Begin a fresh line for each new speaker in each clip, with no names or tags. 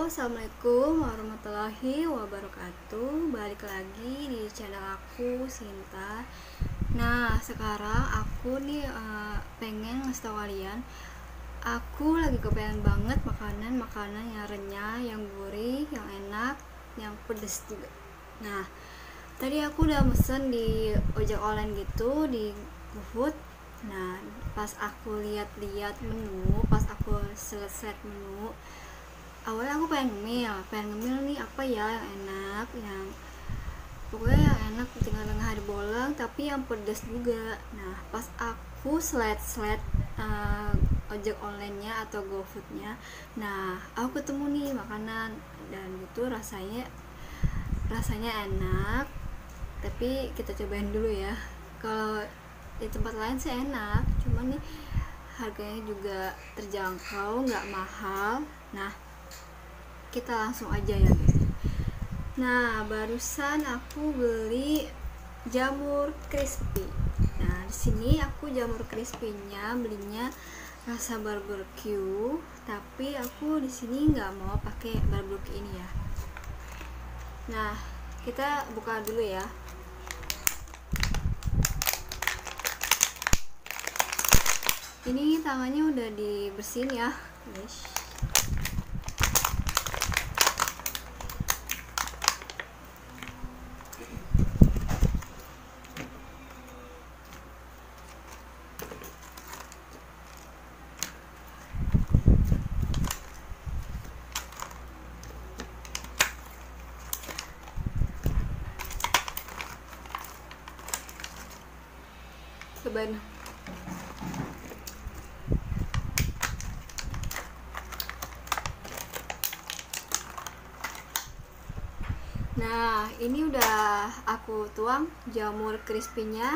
Assalamualaikum warahmatullahi wabarakatuh. Balik lagi di channel aku, Sinta. Nah, sekarang aku nih pengen ngasih tau kalian, aku lagi kepengen banget makanan yang renyah, yang gurih, yang enak, yang pedes juga. Nah, tadi aku udah mesen di ojek online gitu, di GoFood. Nah, pas aku lihat-lihat menu, pas aku selesai menu, awalnya aku pengen ngemil nih apa ya yang enak, yang pokoknya yang enak tinggal tengah di bolong tapi yang pedas juga. Nah, pas aku slide ojek online-nya atau GoFood-nya, nah aku ketemu nih makanan dan itu rasanya enak, tapi kita cobain dulu ya. Kalau di tempat lain sih enak, cuman nih harganya juga terjangkau, nggak mahal. Nah, kita langsung aja ya guys. Nah, barusan aku beli jamur crispy. Nah, di sini aku jamur crispy-nya belinya rasa barbecue, tapi aku di sini nggak mau pakai barbecue ini ya. Nah, kita buka dulu ya. Ini tangannya udah dibersihin ya, guys. Cobain. Nah, ini udah aku tuang jamur crispy-nya.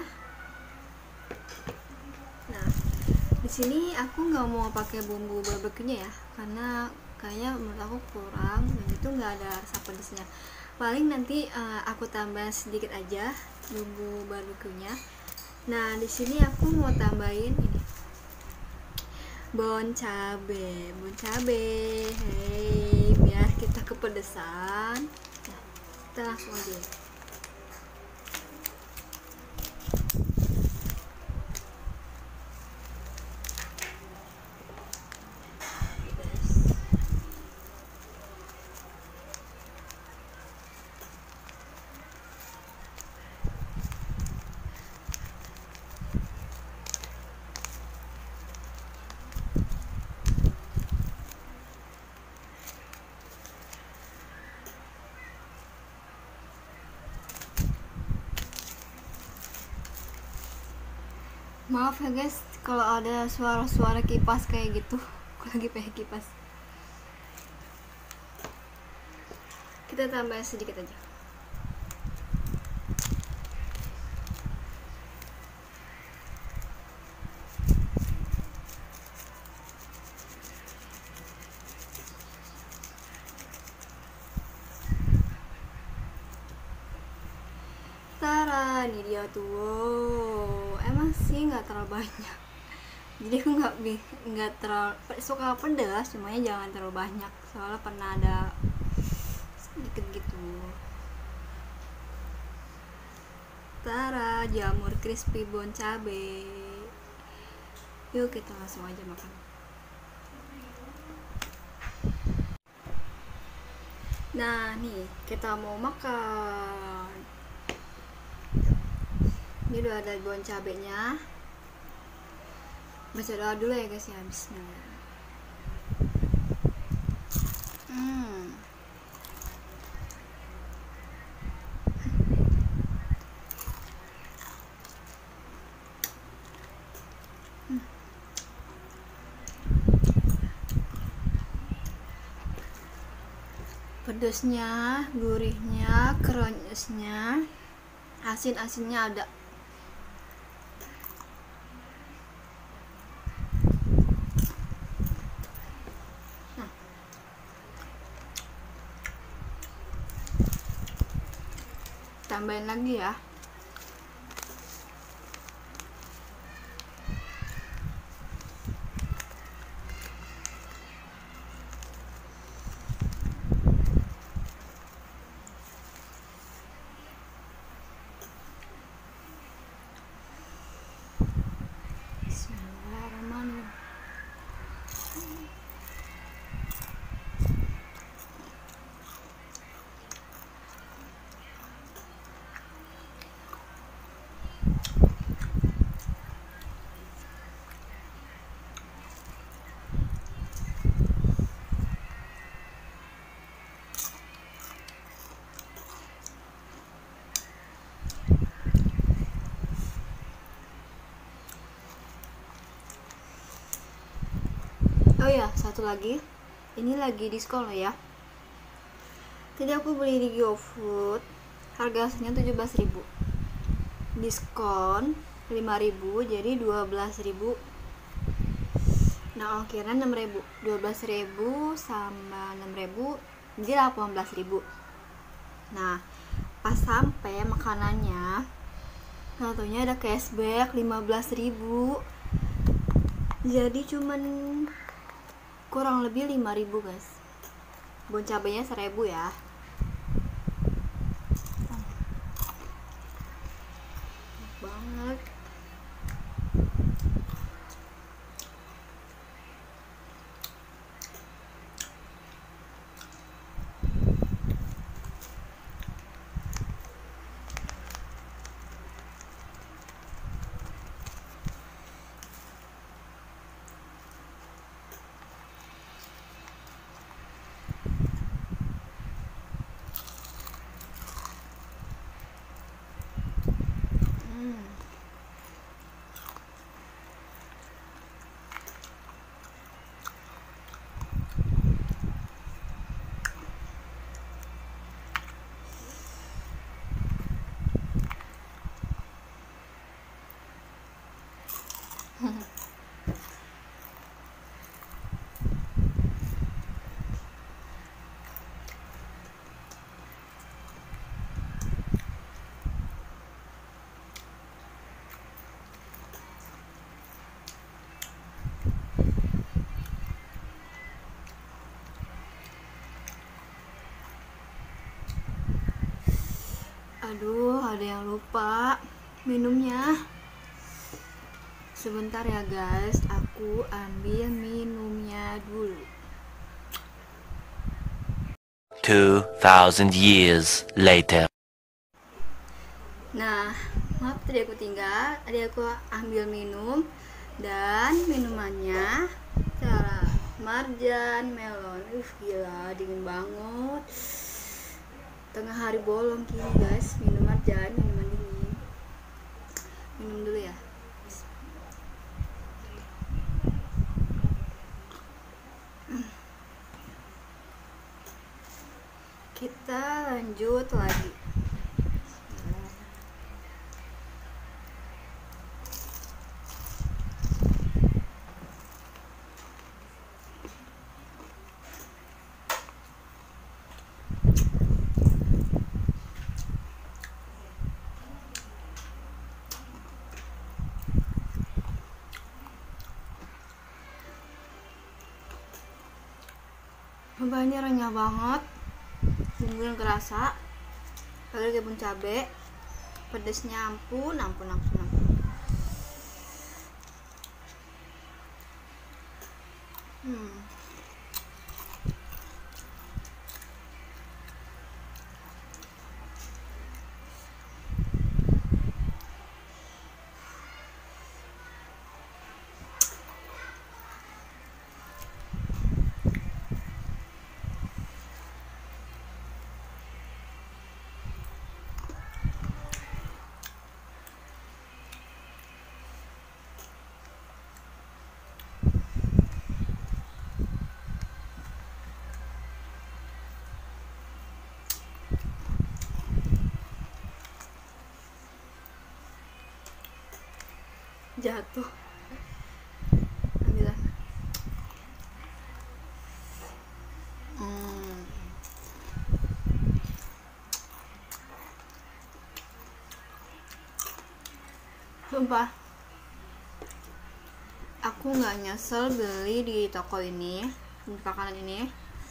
Nah, di sini aku nggak mau pakai bumbu barbecue-nya ya, karena kayaknya menurut aku kurang dan itu nggak ada rasa pedesnya. Paling nanti aku tambah sedikit aja bumbu barbecue-nya. Nah, di sini aku mau tambahin ini bon cabe, hei, biar kita kepedesan. Nah, kita langsung aja. Maaf ya guys kalau ada suara-suara kipas kayak gitu. Aku lagi pakai kipas. Kita tambah sedikit aja. Tara, ini dia tuh. Wow, emang sih nggak terlalu banyak. Jadi aku nggak terlalu suka pedas, semuanya jangan terlalu banyak. Soalnya pernah ada sedikit gitu. Tara, jamur crispy bon cabe. Yuk kita langsung aja makan. Nah nih kita mau makan. Ini udah ada bon cabenya. Baca doa dulu ya guys ya. Bismillah. Pedasnya, gurihnya, krenyesnya, asin-asinnya ada. Nah, tambahin lagi ya. Oh ya, satu lagi, ini lagi diskon loh ya. Tadi aku beli di GoFood, harga aslinya 17.000, diskon 5.000 jadi 12.000. Nah ongkirnya 6.000, 12.000 sama 6.000 jadi 18.000. Nah pas sampai makanannya, tentunya ada cashback 15.000, jadi cuman kurang lebih 5.000 guys. Bon cabenya 1.000 ya. Banget. Aduh, ada yang lupa minumnya. Sebentar ya guys, aku ambil minumnya dulu.
2,000 years later.
Nah, maaf tadi aku tinggal, tadi aku ambil minum, dan minumannya cara marjan melon. Gila, dingin banget. Tengah hari bolong gini guys, minum marjan, minuman dingin. Minum dulu ya. Kita lanjut lagi. Ini renyah banget, bumbunya kerasa, pakai kebun cabe, pedesnya ampun. Jatuh. Ambillah. Sumpah, aku nggak nyesel beli di toko ini, di makanan ini,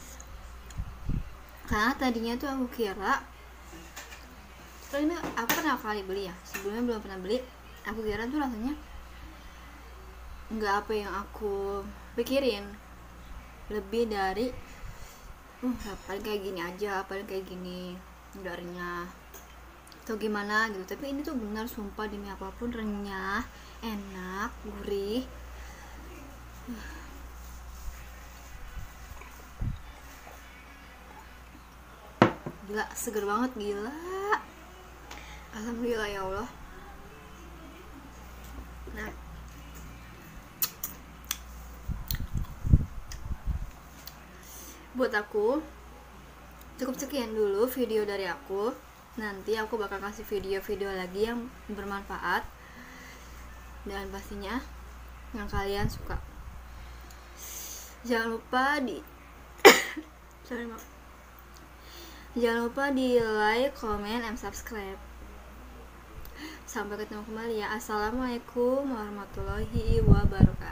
karena tadinya tuh aku kira, ini aku pernah kali beli ya, sebelumnya belum pernah beli. Aku kira tuh rasanya nggak apa yang aku pikirin, lebih dari paling kayak gini aja, paling kayak gini, nggak renyah atau gimana gitu. Tapi ini tuh benar, sumpah demi apapun, renyah, enak, gurih. Gila, seger banget, gila. Alhamdulillah ya Allah. Nah, buat aku cukup sekian dulu video dari aku. Nanti aku bakal kasih video-video lagi yang bermanfaat dan pastinya yang kalian suka. Jangan lupa di like, comment, and subscribe. Sampai ketemu kembali ya. Assalamualaikum warahmatullahi wabarakatuh.